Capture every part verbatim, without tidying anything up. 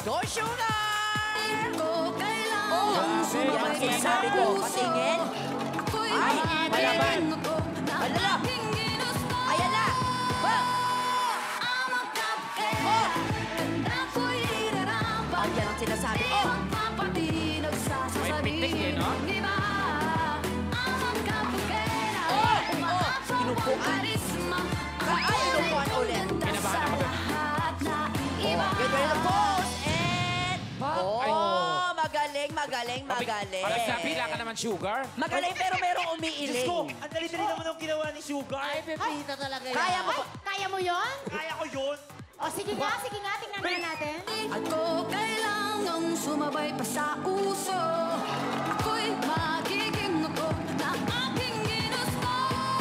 Go, sugar! Oh, Yan ang sinasabi ko. Patingin. Ay, malaban. Alala. Ayan na. Oh. Oh. Ayan ang sinasabi ko. May pitik eh, no? Oh. Oh. Inupuan. Ay, inupuan ulit. Kinabahan ako. Oh, get ready to pose. And... Oh, magaling, magaling, magaling. Pag nagpila ka naman, sugar. Magaling pero merong Diyos ko, umiiling. ang dali-dali naman ang ginawa ni Sugar. Ay, pepita talaga yan. Kaya mo Ay, ba? kaya mo yon? Kaya ko yun. O, sige nga, sige nga. Tingnan nga natin. Ako kailangang sumabay pa sa uso. Ako'y magiging ako na aking ginusto.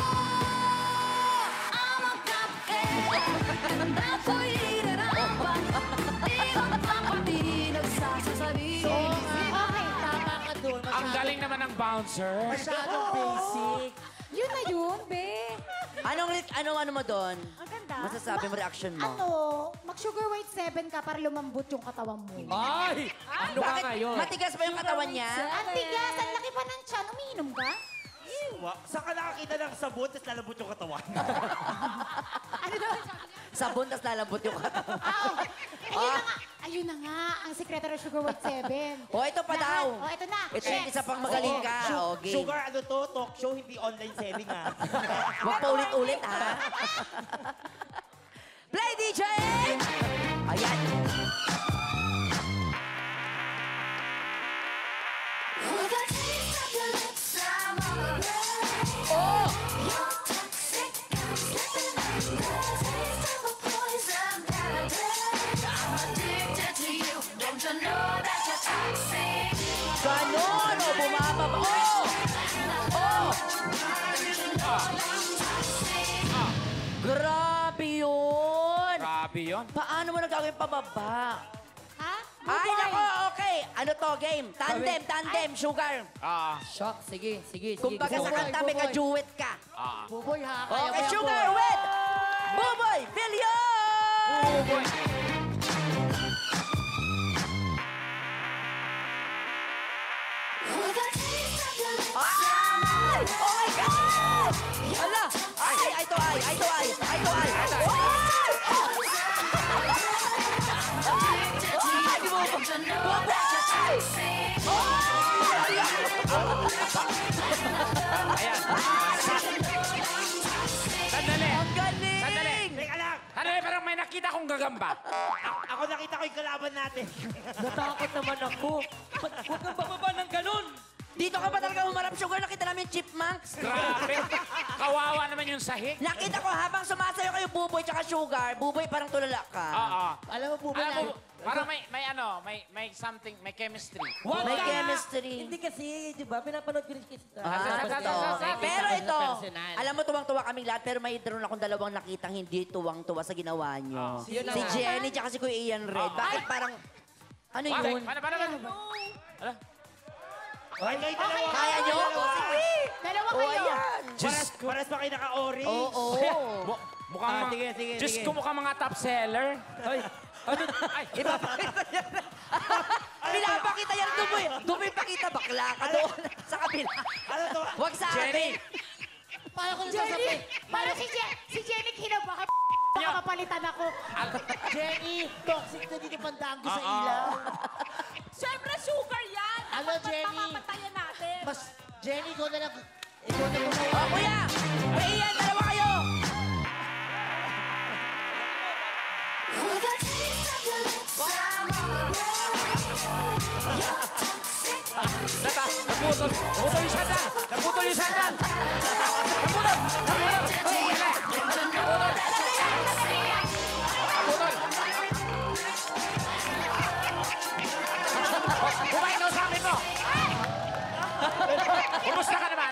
I'm a cupcake, and ako'y iraramba. Ibang papati nagsasasabi. Okay. Tama ka doon. Ang galing naman ng bouncer. Masyadong basic. Yun na yun, be. Anong, lit- anong ano mo doon? Ang ganda. Masasabi mo, reaction mo? Ano, mag-sugar white seven ka para lumambot yung katawan mo. Ay! Ano ka Bakit ngayon? matigas pa yung katawan niya? Ang tigas, ang laki pa ng tiyan. Umiinom ka? Wa- Saan ka nakakita ng sabon, tapos lalabot yung katawan? Ano daw sabi niya? Sabon, tas lalambot yung katawan. Ah, ayun na nga. Ayun na nga, ang sekreto ng Sugar White seven. O, ito pa daw. O, ito na. Ito yung Next. isa pang magaling ka. Su- O, game. Sugar, ano to? Talk show, hindi online selling, ha? Huwag pa ulit-ulit, ha? Play, D J! Ayan. Oh! Ganon! O, bumababa. Oh! Oh! Grabe yun! Grabe yun. Paano mo nagagawin pababa? Ha? Ay, nako, okay. Ano to, game? Tandem, tandem, sugar. Ah, Shock, sige, sige, sige. Kung baga sa Buboy, kanta, may buboy. ka-duet ka. ah. Buboy ha, kaya Okay, mo sugar yan, with Buboy Villion! Oh, boy. Ay! Oh my God! Ala! Ay, ay, ay, to ay, ay, to ay, ay, to ay. Ay! Ay, di mo ba? Ayan. Sandali. Ang galing! Sandali. Teka lang! Sandali, parang may nakita kong gagamba. A- ako nakita ko yung kalaban natin. Natakot naman ako. Ba't huwag kang bababa ng ganun? Dito ka ba talaga humarap, sugar? Nakita namin yung chipmunks. Grabe. Kawawa naman yung sahig. Nakita ko habang sumasayo kayo, Buboy tsaka Sugar, Buboy parang tulala ka. Oo. Alam mo po ba Alam mo, parang may, may ano, may, may something, may chemistry. Wag May ka! chemistry. Hindi kasi, di ba? Pinapanood ko rin kasi. Ah, Sa- sa- gusto. sa- sa- Pero sa- ito, personal. alam mo, tuwang-tuwa kaming lahat, pero may drone akong dalawang nakitang hindi tuwang-tuwa sa ginawa nyo. Yun na Si nga. Jenny tsaka si Kuya Ian Red. Bakit parang, ano Bakit? yun? Paano, paano, paano? Ala? Ay, kayo dalawa. Kaya nyo? O, sige. Dalawa O, kayo. ayan. Paras, paras pa kayo naka-orange. Oo. Mu- Mukhang Ah, mga... sige, sige, Diyos sige. ko, mukhang mga top seller. Ay, ano? Ay, Ipapakita niya. Pinapakita niya. Dumoy. Dumoy pakita. Bakla ka doon. Sa kabila. Ano to? Huwag sa Jenny. akin. Paano ko Jenny, nasasabi? parang si, Je si Jenny kinabaka. Baka mapalitan ako. Jenny, toxic na dito pandaan ko sa Oo. ilaw. Siyempre, sugar yan. Ano, Jenny? Mamamatayan natin. Mas, Jenny, ikaw na lang. Ikaw na lang. O, kuya. Kuya Ian, dalawa kayo. nata, naputol. Naputol yung sandal. Naputol yung sandal. Naputol. Naputol. Naputol. Naputol. Kumain ka sa amin mo. Kumusta ka naman?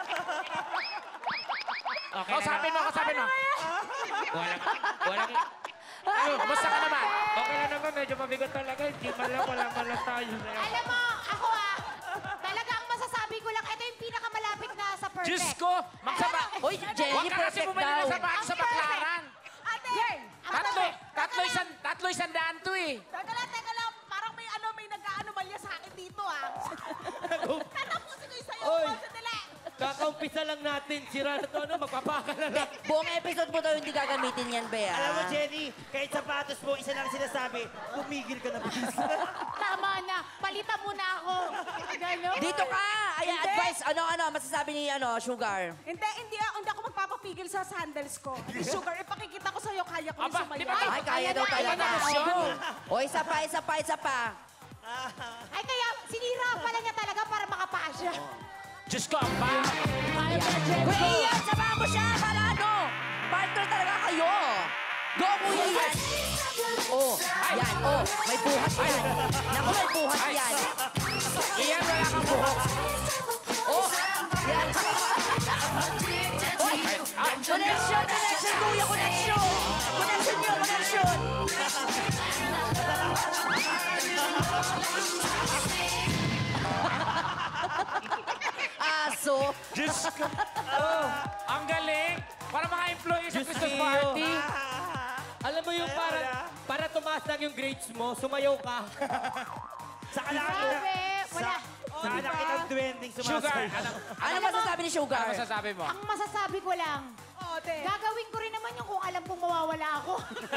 Okay, kausapin mo, kausapin mo. Walang, walang... Kumusta ka naman? Okay na naman, medyo mabigat talaga. Hindi man lang, wala man lang tayo. Alam mo, ako ah, talaga ang masasabi ko lang, ito yung pinakamalapit na sa perfect. Diyos ko, magsaba. Uy, Jenny, Huwag ka kasi perfect bumili daw. ng sapatos sa baklaran. Ate! Tatlo, tatlo isang, tatlo isang daan to eh. Teka lang, teka lang. Kaka-umpisa lang natin. Sira na to, ano? Magpapaka na lang. Buong episode mo daw hindi gagamitin yan, Bea. Alam mo, Jenny, kahit sapatos mo, isa lang sinasabi, tumigil ka na, please. Tama na. Palitan mo na ako. Ganon. Dito ka! Ay, advice. Ano, ano, masasabi ni, ano, Sugar? Hindi, hindi, ako- hindi ako magpapapigil sa sandals ko. Sugar, ipakikita ko sa'yo, kaya ko Aba, sumayaw. di ba- Ay, kaya daw na, talaga. ayan na, O, O, isa pa, isa pa, isa pa. Ay, kaya sinira pala niya talaga para makapasya. Diyos ko, ang ba? Kuya Ian, samahan mo siya para ano? Partner talaga kayo. Go, Kuya Ian. Oh, yan, oh, may buhat yan. Naku, may buhat yan. Iyan, wala kang buhok. Oh, yan. Oy, connection, connection, Kuya, connection. Connection niyo, connection. Aso. Diyos ko. Oh, ang galing. Para mga employee sa Diyos Christmas mio. party. Alam mo yung para, para tumaas lang yung grades mo, sumayaw ka. Saka nakakita, Grabe, wala. saka nakita ang duwending Sugar, sumasay. ano, Ano masasabi ni Sugar? ano masasabi mo? Ang masasabi ko lang, Oo, te. gagawin ko rin naman yung kung alam kong mawawala ako.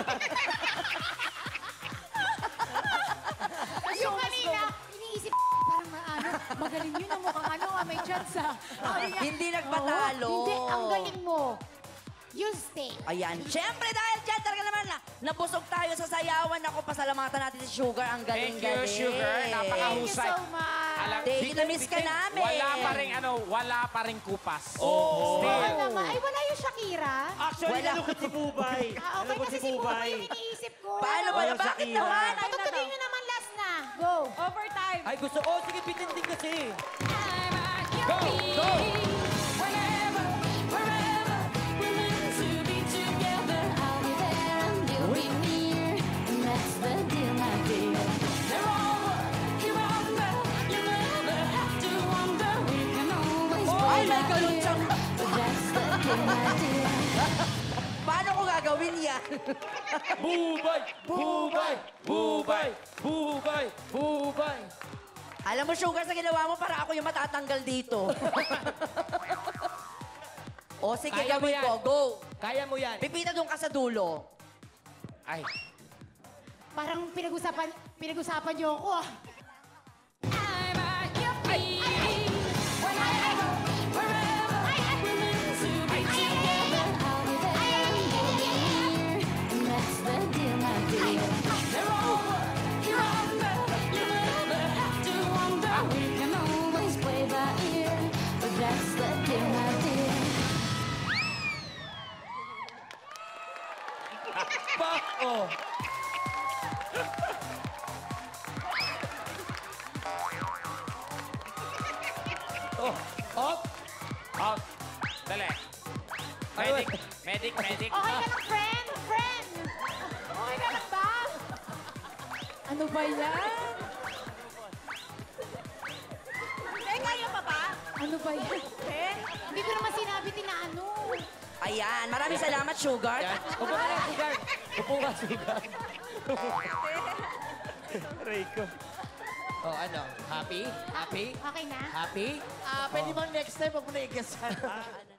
yung kanina, iniisip, parang ano, magaling yun ang mukhang ano, ah, may chance ah. Sabi niya, Hindi nagpatalo. "Oo, hindi, ang galing mo. You stay. Ayan. Siyempre, dahil dyan talaga naman na nabusog tayo sa sayawan. Ako, pasalamatan natin si Sugar. Ang Thank galing-galing. you, Sugar. Thank you Napakahusay. so much. Alam, Thank di- you, na-miss ka di- namin. Wala pa rin, ano, wala pa rin kupas. Oo. Still. Oo naman. Ay, wala yung Shakira. Actually, Wala. nalukot si Bubay. Ah, okay, Nalukot kasi si Bubay yung iniisip ko. Paano ba? Oo, Bakit Shakira. naman? Ay, tutuloy nyo naman last na. Go. Overtime. Ay, gusto, oh, sige, bitin din kasi. Go! Go! Whenever, wherever, we're meant to be together. I'll be there and you'll be near. And that's the deal, my dear. They're all remember, you never have to wonder. We can always Ay, may by ganun ear. siyang... But that's the deal, my dear. Paano ko gagawin yan? Bubay! Bubay! Bubay! Bubay! Bubay! Alam mo, Sugar, sa ginawa mo, para ako yung matatanggal dito. O, sige, Kaya mo gawin yan. ko. Go! Kaya mo yan. Pipita doon ka sa dulo. Ay. Parang pinag-usapan, pinag-usapan niyo ako ah. I'm at your feet. Whenever, wherever, we're meant to be together. I'll be there and you'll be near. And that's the deal, my dear. They're over, you're under. You never have to wonder. We can always play by ear. But that's the deal, my dear. Pa, oh. Oh, up. Out. Dali. Medic, medic, medic. Okay ka lang, friend? Friend! Okay ka lang ba? Ano ba yan? Eh, kaya pa ba? Ano ba yan? Eh? Hindi ko naman sinabi tinano. Ayan. Maraming salamat, Sugar. Yan. Upo ka lang, Sugar. Upo ka, Sugar. Rico. Oh, ano? Happy? Happy? Okay na? Happy? Ah, pwede bang next time, wag mo na i-guess.